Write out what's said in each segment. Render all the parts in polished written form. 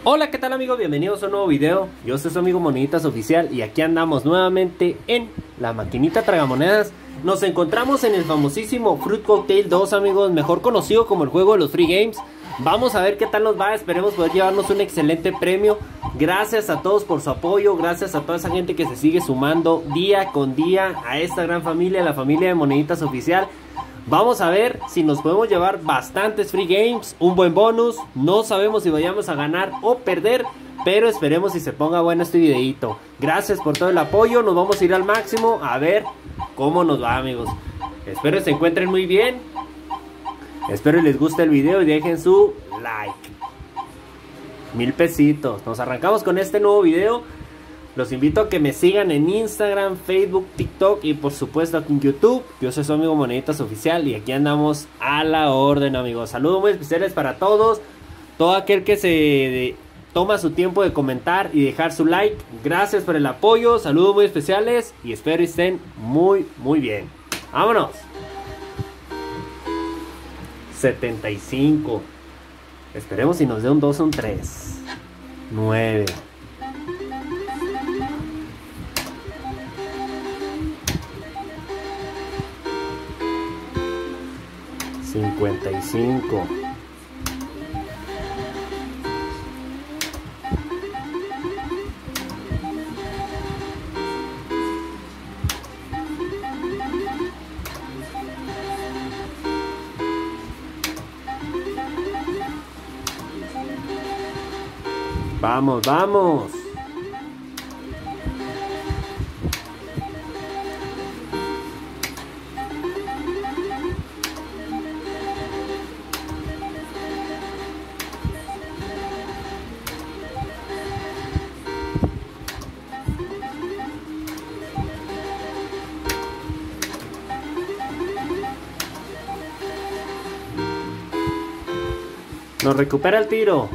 Hola, ¿qué tal amigos? Bienvenidos a un nuevo video. Yo soy su amigo Moneditas Oficial y aquí andamos nuevamente en la maquinita tragamonedas. Nos encontramos en el famosísimo Fruit Cocktail 2, amigos, mejor conocido como el juego de los Free Games. Vamos a ver qué tal nos va, esperemos poder llevarnos un excelente premio. Gracias a todos por su apoyo, gracias a toda esa gente que se sigue sumando día con día a esta gran familia, la familia de Moneditas Oficial. Vamos a ver si nos podemos llevar bastantes free games, un buen bonus. No sabemos si vayamos a ganar o perder, pero esperemos si se ponga bueno este videito. Gracias por todo el apoyo, nos vamos a ir al máximo a ver cómo nos va, amigos. Espero se encuentren muy bien. Espero les guste el video y dejen su like. 1000 pesitos. Nos arrancamos con este nuevo video. Los invito a que me sigan en Instagram, Facebook, TikTok y por supuesto aquí en YouTube. Yo soy su amigo Moneditas Oficial y aquí andamos a la orden, amigos. Saludos muy especiales para todos. Todo aquel que se toma su tiempo de comentar y dejar su like. Gracias por el apoyo. Saludos muy especiales y espero estén muy bien. ¡Vámonos! 75. Esperemos si nos dé un 2 o un 3. 9. 55. 'Vamos! Nos recupera el tiro.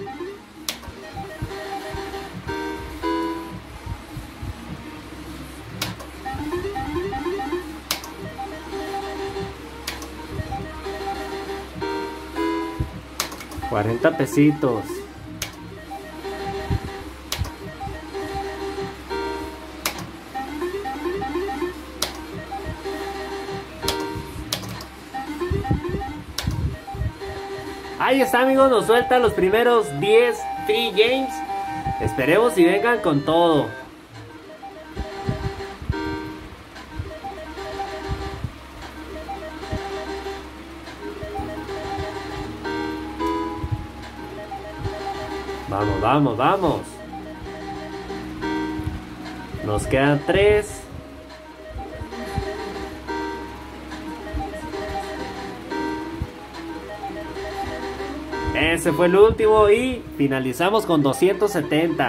$40 pesitos. Ahí está, amigos, nos sueltan los primeros 10 free games. Esperemos y vengan con todo. Vamos. Nos quedan 3. Ese fue el último y finalizamos con 270.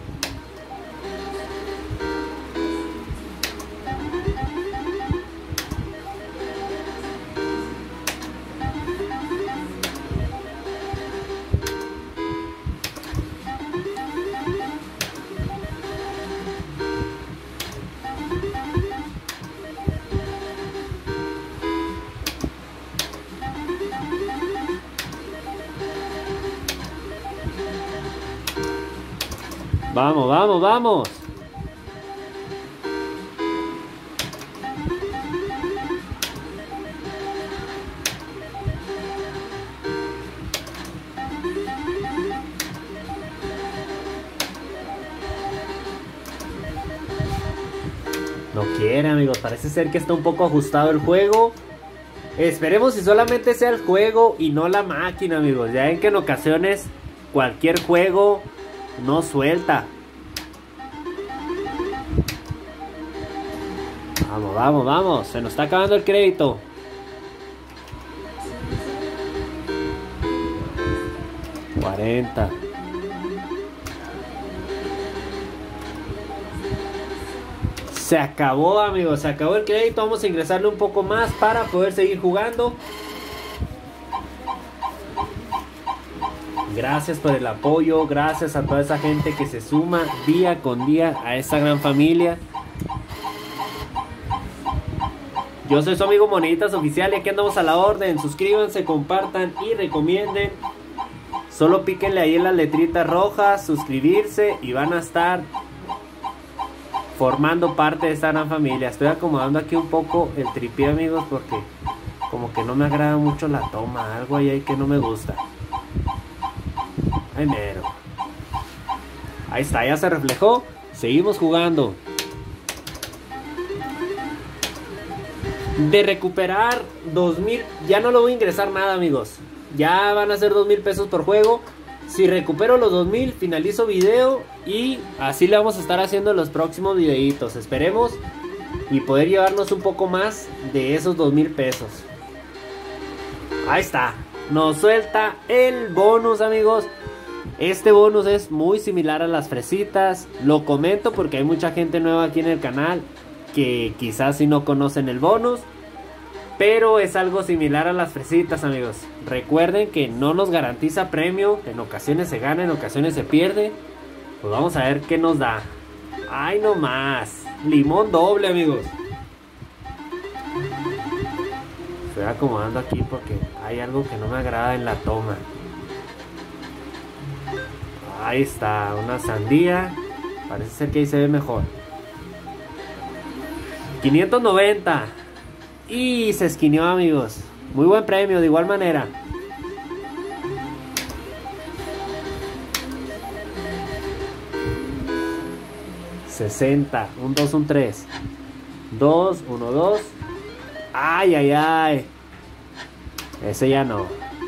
Vamos. No quiere, amigos, parece ser que está un poco ajustado el juego. Esperemos si solamente sea el juego y no la máquina, amigos. Ya ven que en ocasiones cualquier juego no suelta. Vamos. Se nos está acabando el crédito. $40. Se acabó, amigos. Se acabó el crédito. Vamos a ingresarle un poco más para poder seguir jugando. Gracias por el apoyo. Gracias a toda esa gente que se suma día con día a esta gran familia. Yo soy su amigo Moneditas Oficial y aquí andamos a la orden. Suscríbanse, compartan y recomienden. Solo píquenle ahí en las letritas rojas, suscribirse y van a estar formando parte de esta gran familia. Estoy acomodando aquí un poco el tripié, amigos, porque como que no me agrada mucho la toma. Algo ahí que no me gusta. Ay, mero. Ahí está, ya se reflejó. Seguimos jugando. De recuperar 2000, ya no le voy a ingresar nada, amigos. Ya van a ser 2000 pesos por juego. Si recupero los 2000, finalizo video. Y así le vamos a estar haciendo los próximos videitos. Esperemos y poder llevarnos un poco más de esos 2000 pesos. Ahí está. Nos suelta el bonus, amigos. Este bonus es muy similar a las fresitas. Lo comento porque hay mucha gente nueva aquí en el canal que quizás si no conocen el bonus, pero es algo similar a las fresitas, amigos. Recuerden que no nos garantiza premio. En ocasiones se gana, en ocasiones se pierde. Pues vamos a ver qué nos da. Ay, no más. Limón doble, amigos. Estoy acomodando aquí porque hay algo que no me agrada en la toma. Ahí está, una sandía. Parece ser que ahí se ve mejor. 590. Y se esquineó, amigos. Muy buen premio, de igual manera. $60. Un 2, un 3. 2, 1, 2. Ay, ay, ay. Ese ya no.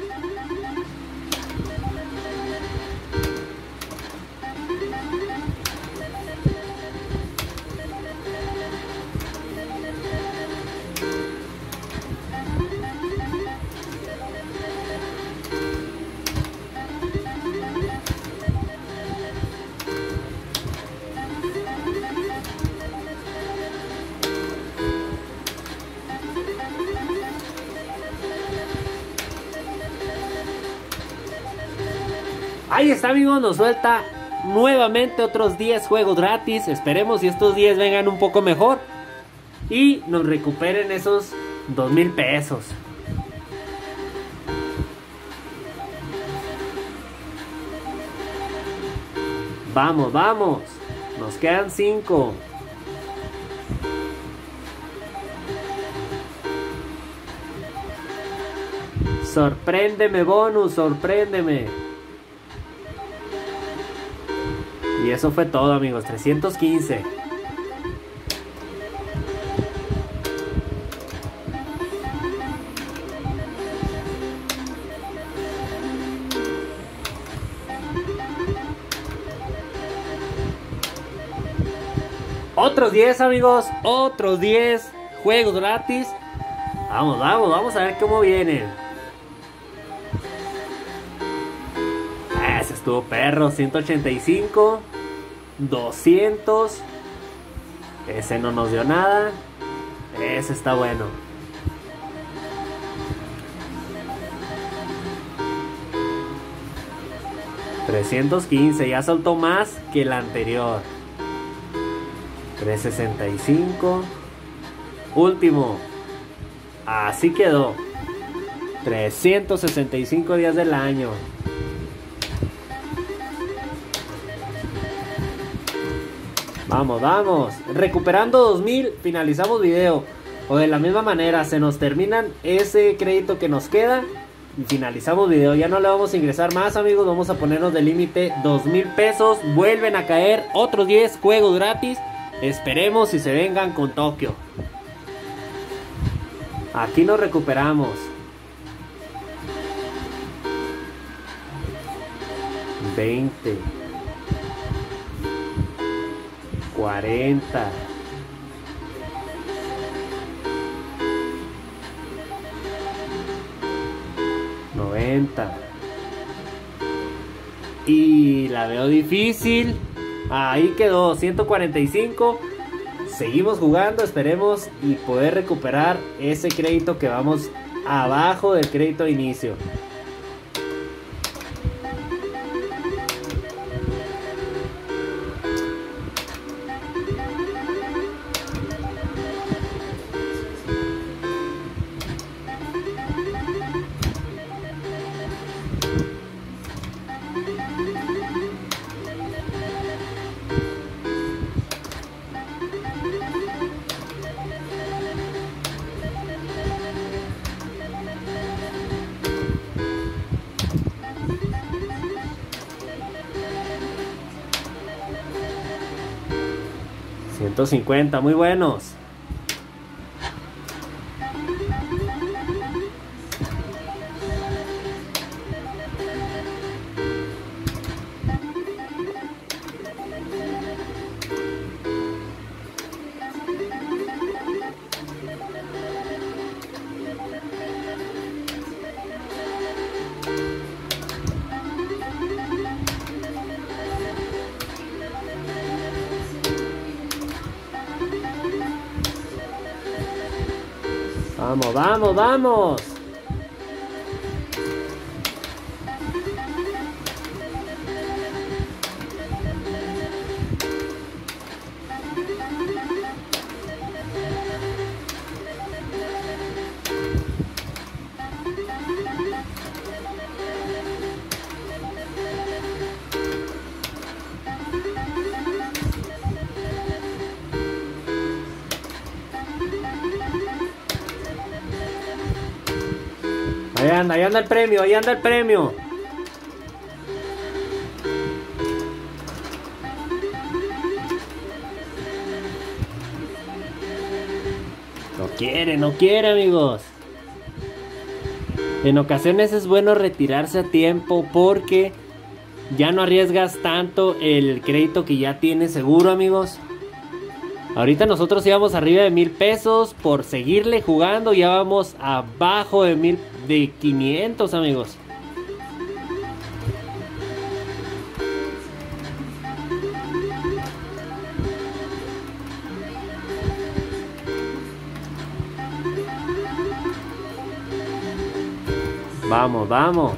Ahí está, amigos, nos suelta nuevamente otros 10 juegos gratis. Esperemos y estos 10 vengan un poco mejor y nos recuperen esos 2000 pesos. Vamos, vamos. Nos quedan 5. Sorpréndeme, bonus, sorpréndeme. Y eso fue todo, amigos. 315. Otros 10, amigos. Otros 10 juegos gratis. Vamos, vamos, vamos a ver cómo vienen. Ese estuvo perro. 185. 200. Ese no nos dio nada. Ese está bueno. $315. Ya soltó más que el anterior. 365. Último. Así quedó. 365 días del año. Vamos, vamos. Recuperando 2000, finalizamos video. O de la misma manera, se nos terminan ese crédito que nos queda y finalizamos video. Ya no le vamos a ingresar más, amigos. Vamos a ponernos de límite 2000 pesos. Vuelven a caer otros 10 juegos gratis. Esperemos y se vengan con Tokio. Aquí nos recuperamos. 20. 40. 90. Y la veo difícil. Ahí quedó, 145. Seguimos jugando, esperemos y poder recuperar ese crédito que vamos abajo del crédito de inicio. $150, muy buenos. Vamos, vamos, vamos. Ahí anda el premio, ahí anda el premio. No quiere, amigos. En ocasiones es bueno retirarse a tiempo porque ya no arriesgas tanto el crédito que ya tienes seguro, amigos. Ahorita nosotros íbamos arriba de 1000 pesos por seguirle jugando. Ya vamos abajo de 500, amigos. Vamos, vamos.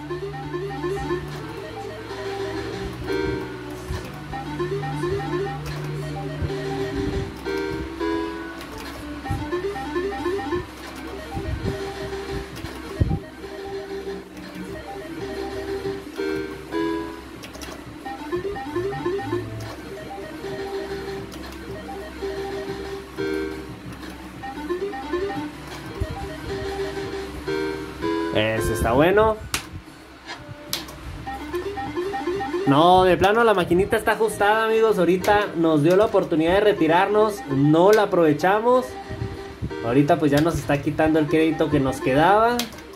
Ese está bueno. No, de plano la maquinita está ajustada, amigos. Ahorita nos dio la oportunidad de retirarnos. No la aprovechamos. Ahorita pues ya nos está quitando el crédito que nos quedaba.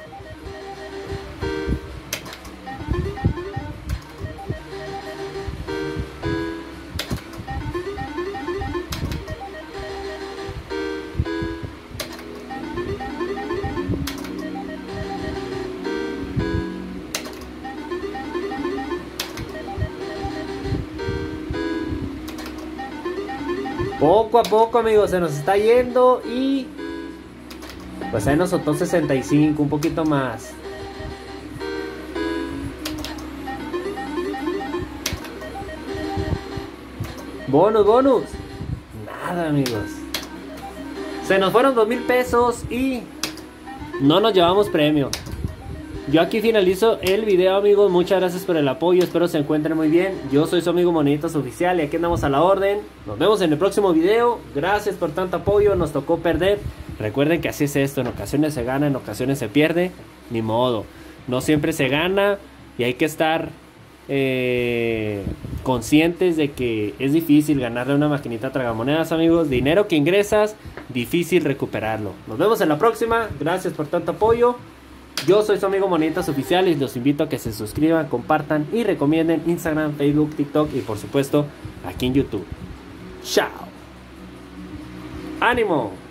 Poco a poco, amigos, se nos está yendo y pues ahí nos soltó 65, un poquito más. Bonus, bonus. Nada, amigos. Se nos fueron 2000 pesos y no nos llevamos premio. Yo aquí finalizo el video, amigos. Muchas gracias por el apoyo. Espero se encuentren muy bien. Yo soy su amigo Monitas Oficial y aquí andamos a la orden. Nos vemos en el próximo video. Gracias por tanto apoyo. Nos tocó perder. Recuerden que así es esto. En ocasiones se gana, en ocasiones se pierde. Ni modo. No siempre se gana y hay que estar conscientes de que es difícil ganarle una maquinita tragamonedas, amigos. Dinero que ingresas, difícil recuperarlo. Nos vemos en la próxima. Gracias por tanto apoyo. Yo soy su amigo Monitas Oficial y los invito a que se suscriban, compartan y recomienden Instagram, Facebook, TikTok y por supuesto aquí en YouTube. ¡Chao! ¡Ánimo!